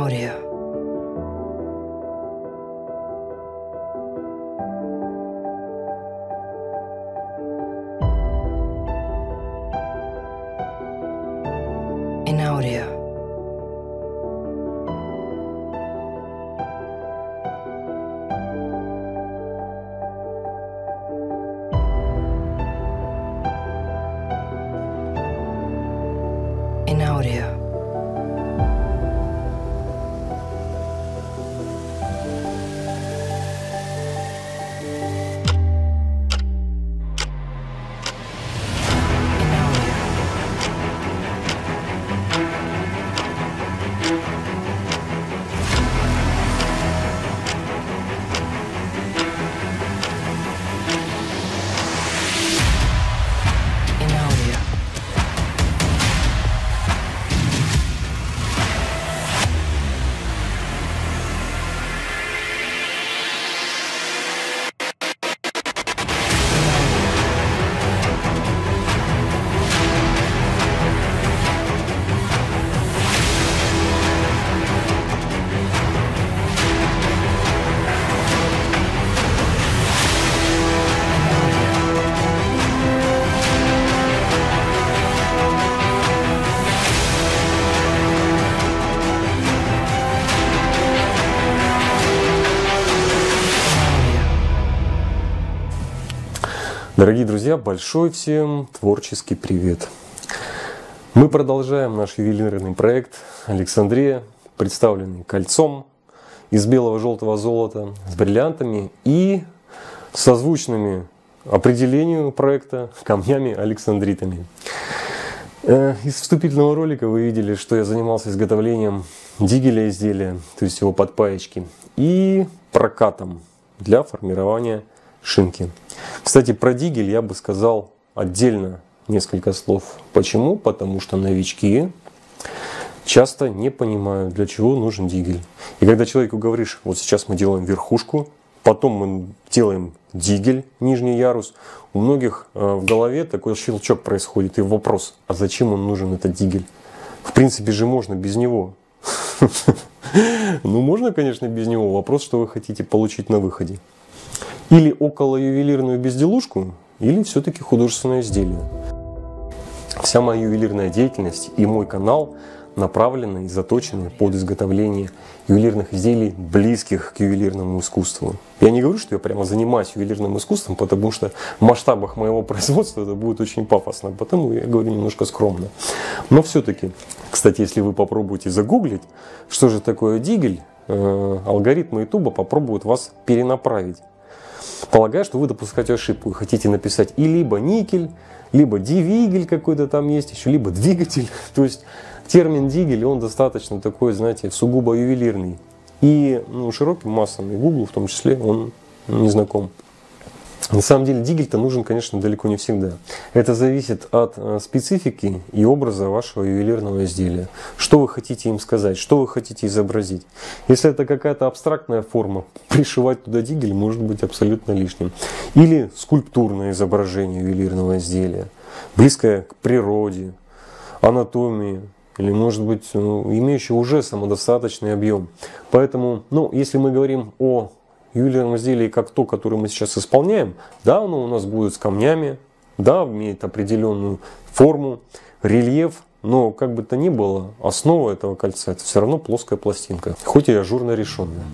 audio. In audio. In audio. Дорогие друзья, большой всем творческий привет! Мы продолжаем наш ювелирный проект Александрия, представленный кольцом из белого желтого золота с бриллиантами и созвучными определению проекта камнями-александритами. Из вступительного ролика вы видели, что я занимался изготовлением дигеля изделия, то есть его подпаечки, и прокатом для формирования шинки. Кстати, про дигель я бы сказал отдельно несколько слов. Почему? Потому что новички часто не понимают, для чего нужен дигель. И когда человеку говоришь, вот сейчас мы делаем верхушку, потом мы делаем дигель, нижний ярус, у многих в голове такой щелчок происходит и вопрос, а зачем он нужен, этот дигель? В принципе же можно без него. Ну можно, конечно, без него. Вопрос, что вы хотите получить на выходе. Или около ювелирную безделушку, или все-таки художественное изделие. Вся моя ювелирная деятельность и мой канал направлены и заточены под изготовление ювелирных изделий, близких к ювелирному искусству. Я не говорю, что я прямо занимаюсь ювелирным искусством, потому что в масштабах моего производства это будет очень пафосно, потому я говорю немножко скромно. Но все-таки, кстати, если вы попробуете загуглить, что же такое дигель, алгоритмы ютуба попробуют вас перенаправить. Полагаю, что вы допускаете ошибку и хотите написать и либо никель, либо дивигель какой-то там есть еще, либо двигатель. То есть термин дигель, он достаточно такой, знаете, сугубо ювелирный. И широким массам, и Google в том числе, он не знаком. На самом деле дигель-то нужен, конечно, далеко не всегда. Это зависит от специфики и образа вашего ювелирного изделия. Что вы хотите им сказать, что вы хотите изобразить. Если это какая-то абстрактная форма, пришивать туда дигель может быть абсолютно лишним. Или скульптурное изображение ювелирного изделия, близкое к природе, анатомии, или, может быть, имеющее уже самодостаточный объем. Поэтому, если мы говорим о ювелирном изделии как то, которое мы сейчас исполняем, да, оно у нас будет с камнями, да, имеет определенную форму, рельеф, но как бы то ни было, основа этого кольца это все равно плоская пластинка, хоть и ажурно решенная.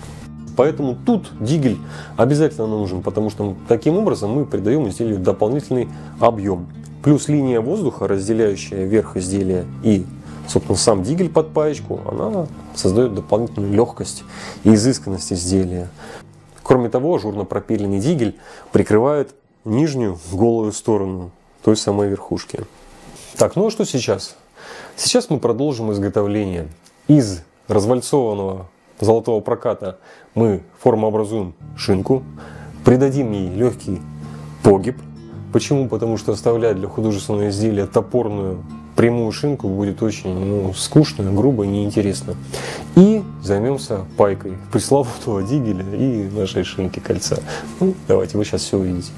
Поэтому тут дигель обязательно нужен, потому что таким образом мы придаем изделию дополнительный объем. Плюс линия воздуха, разделяющая верх изделия и, собственно, сам дигель под паечку, она создает дополнительную легкость и изысканность изделия. Кроме того, ажурно пропиленный дигель прикрывает нижнюю голую сторону той самой верхушки. Так, ну а что сейчас? Сейчас мы продолжим изготовление. Из развальцованного золотого проката мы формообразуем шинку, придадим ей легкий погиб. Почему? Потому что оставлять для художественного изделия топорную прямую шинку будет очень скучно, грубо и неинтересно. И займемся пайкой пресловутого дигеля и нашей шинки кольца. Давайте, вы сейчас все увидите.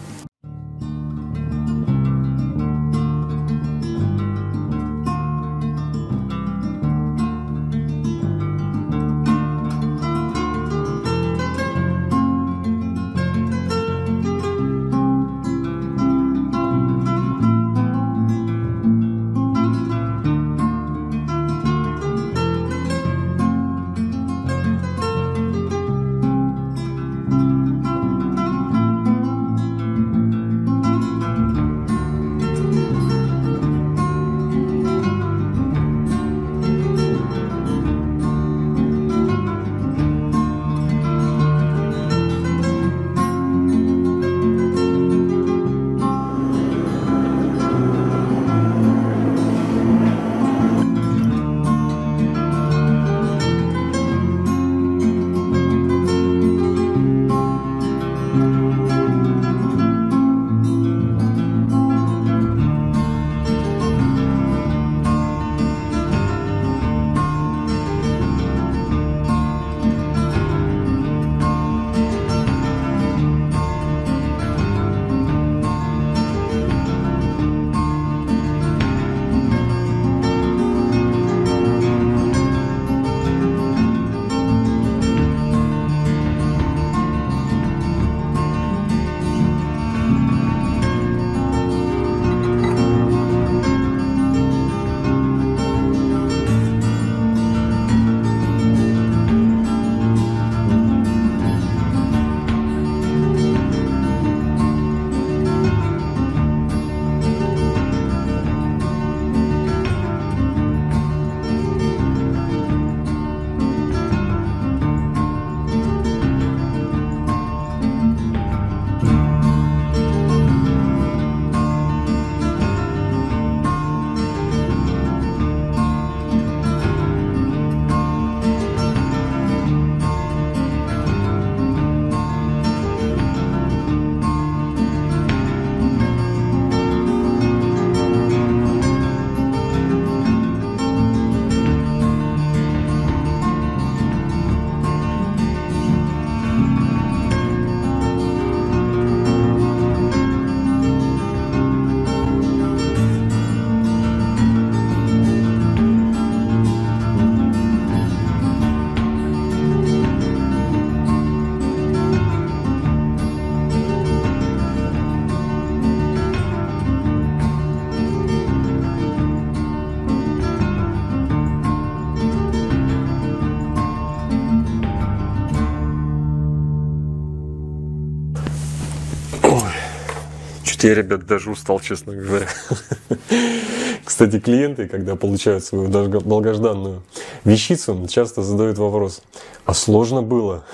Я, ребят, даже устал, честно говоря. Кстати, клиенты, когда получают свою долгожданную вещицу, часто задают вопрос: а сложно было?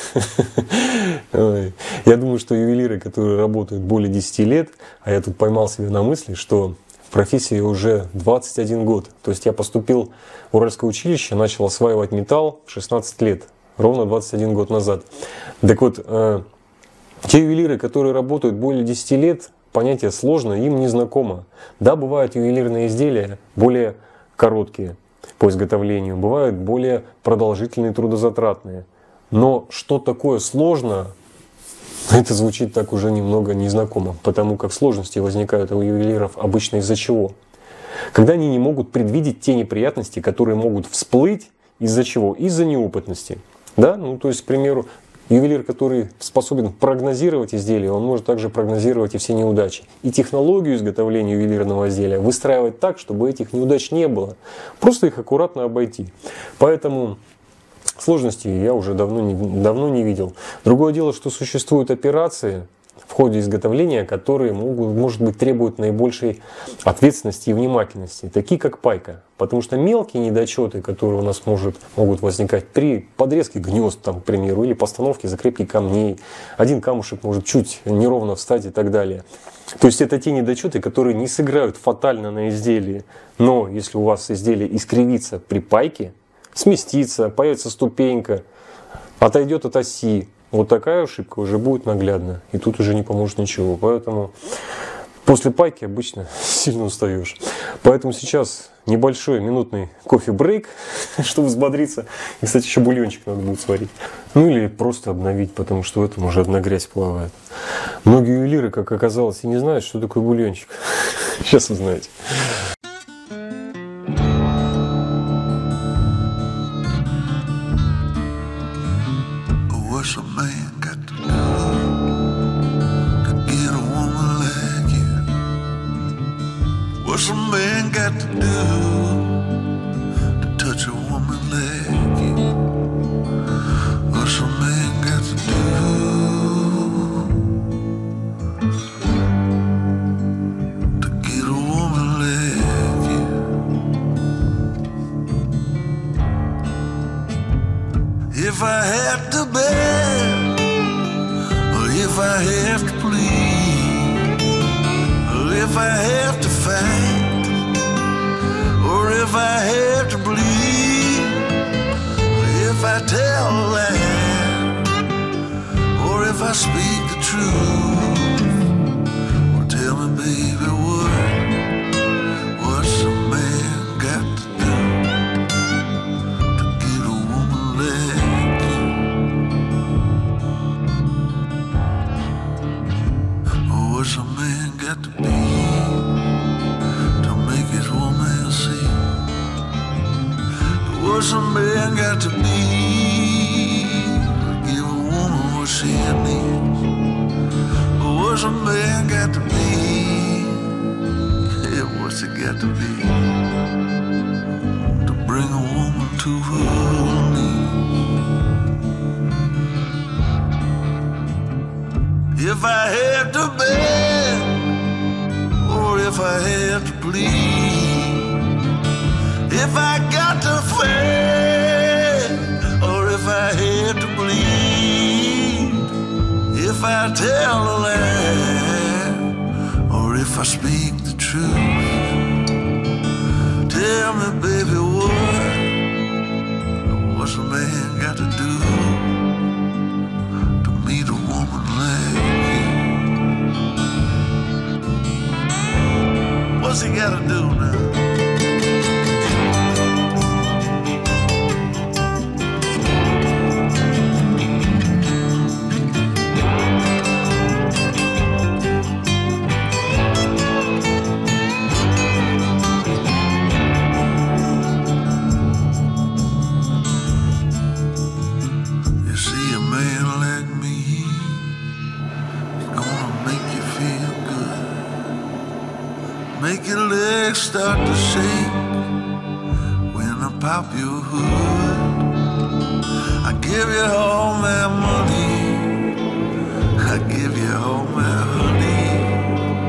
Я думаю, что ювелиры, которые работают более 10 лет, а я тут поймал себя на мысли, что в профессии уже 21 год. То есть я поступил в Уральское училище, начал осваивать металл в 16 лет, ровно 21 год назад. Так вот, те ювелиры, которые работают более 10 лет, понятие сложно, им не знакомо. Да, бывают ювелирные изделия более короткие по изготовлению, бывают более продолжительные, трудозатратные. Но что такое сложно, это звучит так уже немного незнакомо, потому как сложности возникают у ювелиров обычно из-за чего? Когда они не могут предвидеть те неприятности, которые могут всплыть, из-за чего? Из-за неопытности. Да? Ну, то есть, к примеру, ювелир, который способен прогнозировать изделие, он может также прогнозировать и все неудачи. И технологию изготовления ювелирного изделия выстраивать так, чтобы этих неудач не было. Просто их аккуратно обойти. Поэтому сложностей я уже давно не видел. Другое дело, что существуют операции в ходе изготовления, которые может быть, требуют наибольшей ответственности и внимательности, такие как пайка. Потому что мелкие недочеты, которые у нас могут возникать при подрезке гнезд, там, к примеру, или постановке закрепки камней, один камушек может чуть неровно встать и так далее. То есть это те недочеты, которые не сыграют фатально на изделии. Но если у вас изделие искривится при пайке, сместится, появится ступенька, отойдет от оси, вот такая ошибка уже будет наглядна, и тут уже не поможет ничего. Поэтому после пайки обычно сильно устаешь. Поэтому сейчас небольшой минутный кофе-брейк, чтобы взбодриться. И, кстати, еще бульончик надо будет сварить. Ну или просто обновить, потому что в этом уже одна грязь плавает. Многие ювелиры, как оказалось, и не знают, что такое бульончик. Сейчас узнаете. What's a man got to do to get a woman like you? What's a man got to do to touch a woman like you? What's a man got to do to get a woman like you? If I have to beg, or if I have to plead, or if I have to fight, or if I have to bleed, or if I tell a lie, or if I speak the truth, well, tell me, baby, what's a man got to do to get a woman like? What's a man got to be to make his woman see? What's a man got to be to give a woman what she needs? What's a man got to be? Yeah, what's it got to be to bring a woman to her knees? If I have to beg, or if I have to plead, if I got to fail, or if I have to bleed, if I tell a lie, or if I speak the truth, tell me, baby, what's a man got to do to meet a woman like you? What's he gotta do now? You see, a man like me, he's gonna make you feel good, make your legs start to shake when I pop your hood. I give you all my money, I give you all my honey.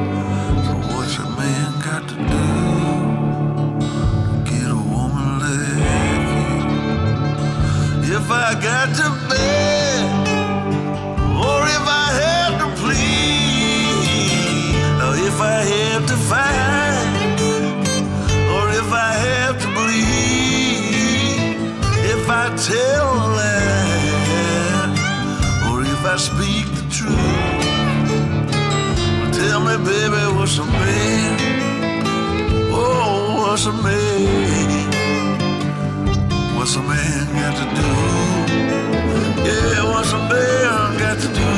what's a man? What's a man got to do? Yeah, what's a man got to do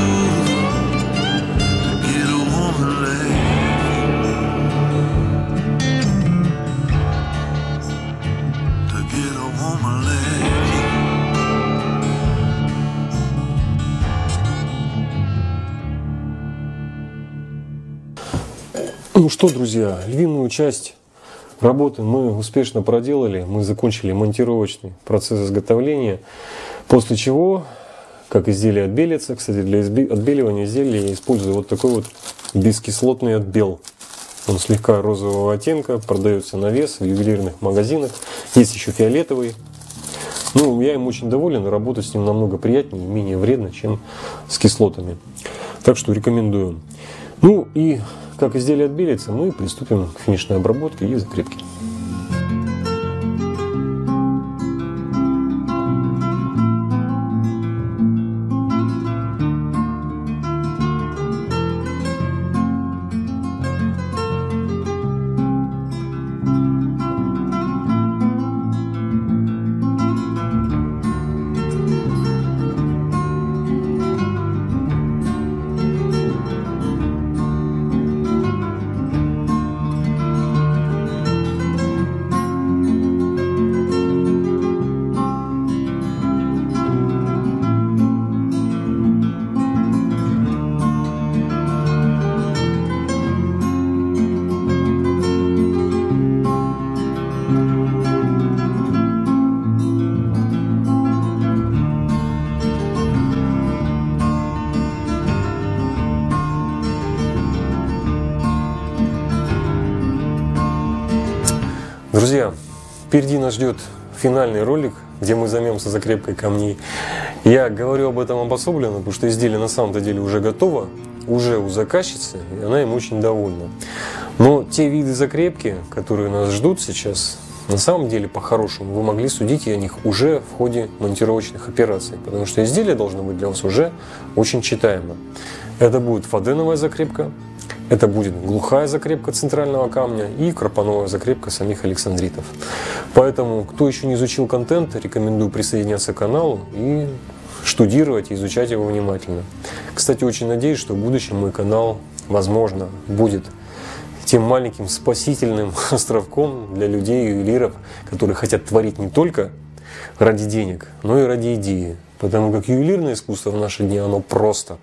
to get a woman like you? To get a woman like you. Ну что, друзья, львиную часть работы мы успешно проделали. Мы закончили монтировочный процесс изготовления. После чего, как изделие отбелится, кстати, для отбеливания изделия я использую вот такой вот бескислотный отбел. Он слегка розового оттенка, продается на вес в ювелирных магазинах. Есть еще фиолетовый. Ну, я им очень доволен, работать с ним намного приятнее и менее вредно, чем с кислотами. Так что рекомендую. Ну и как изделие отбелится, мы приступим к финишной обработке и закрепке. Друзья, впереди нас ждет финальный ролик, где мы займемся закрепкой камней. Я говорю об этом обособленно, потому что изделие на самом-то деле уже готово, уже у заказчицы, и она им очень довольна. Но те виды закрепки, которые нас ждут сейчас, на самом деле, по-хорошему, вы могли судить о них уже в ходе монтировочных операций, потому что изделие должно быть для вас уже очень читаемо. Это будет фаденовая закрепка, это будет глухая закрепка центрального камня и карпановая закрепка самих александритов. Поэтому, кто еще не изучил контент, рекомендую присоединяться к каналу и штудировать и изучать его внимательно. Кстати, очень надеюсь, что в будущем мой канал, возможно, будет тем маленьким спасительным островком для людей-ювелиров, которые хотят творить не только ради денег, но и ради идеи. Потому как ювелирное искусство в наши дни, оно просто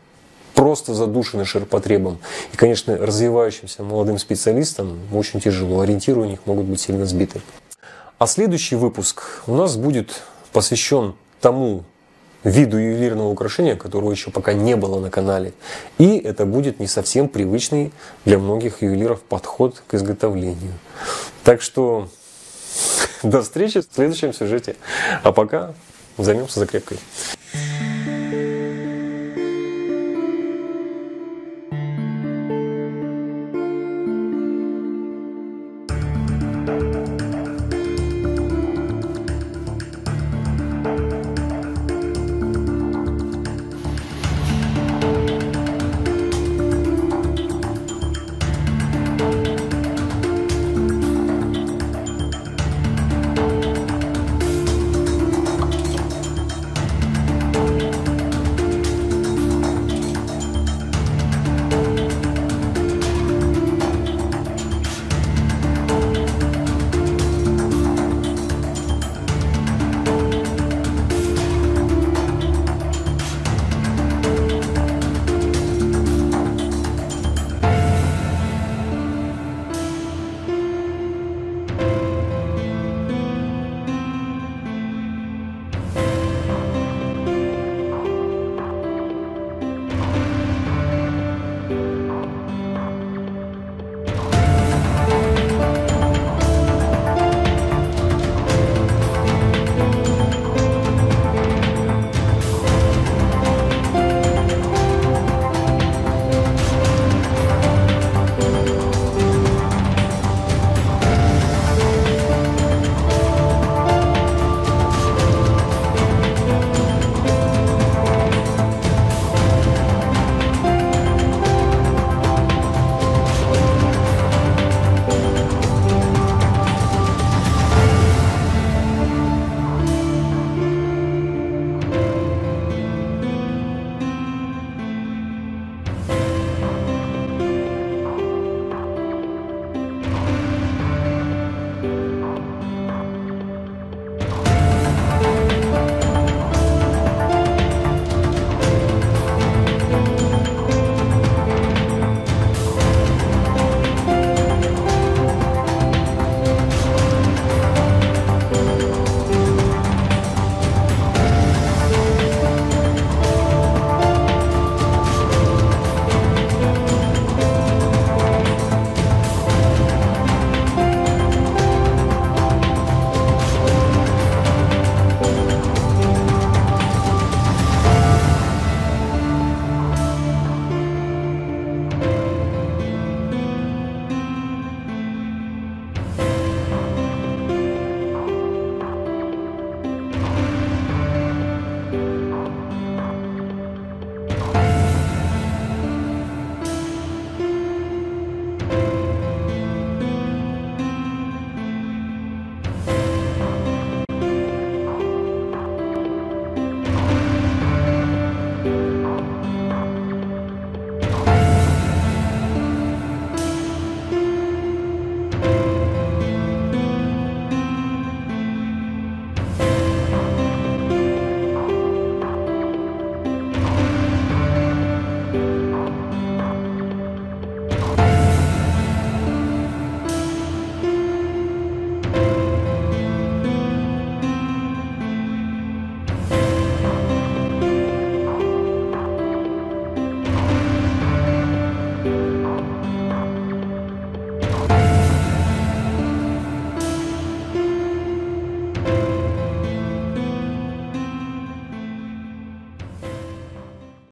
задушено ширпотребом. И, конечно, развивающимся молодым специалистам очень тяжело, ориентиры у них могут быть сильно сбиты. А следующий выпуск у нас будет посвящен тому виду ювелирного украшения, которого еще пока не было на канале. И это будет не совсем привычный для многих ювелиров подход к изготовлению. Так что до встречи в следующем сюжете. А пока займемся закрепкой.